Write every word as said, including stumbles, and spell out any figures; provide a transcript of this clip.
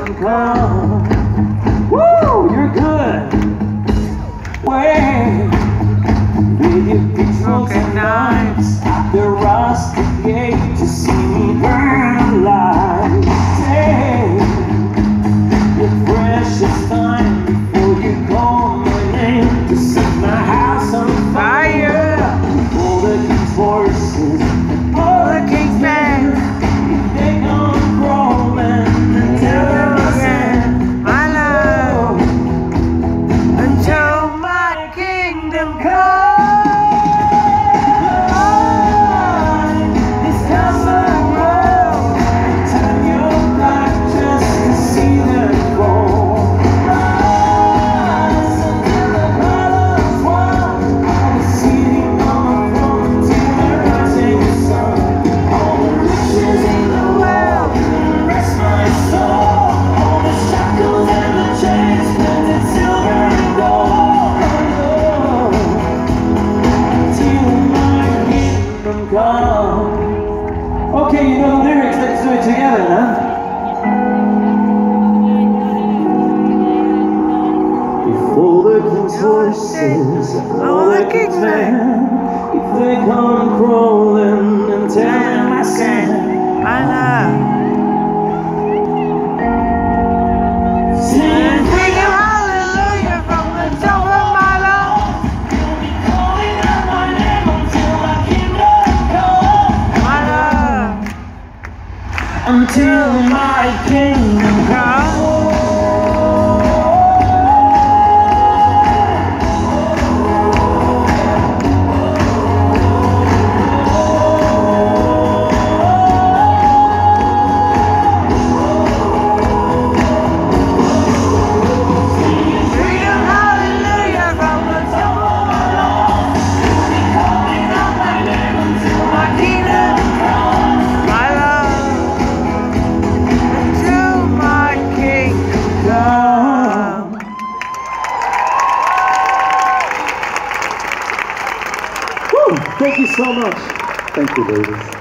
kingdom come. Woo, you're good. Wait, with your pitchforks and knives at the rusty gate to see me burn alive. Take your precious time before you call my name to set my house on fire. All the king's horses, all the king's men, they come crawling and tell them I said my love until my kingdom comes. This castle road, turn your back just to see them go. Rise until the battle's won. I'll be sitting on the throne till the rising sun. All the riches in the world can rest my soul. All the shackles and the chains blended silver and gold. Till my kingdom come. Okay, you know the lyrics, let's do it together, huh? Before the king's horses, all the king's men, if they come crawling and tell them I sent my love. Sing freedom, hallelujah, from the top of my lungs. You'll be calling out my name until my kingdom comes. My love, until my kingdom comes. Thank you so much. Thank you, ladies.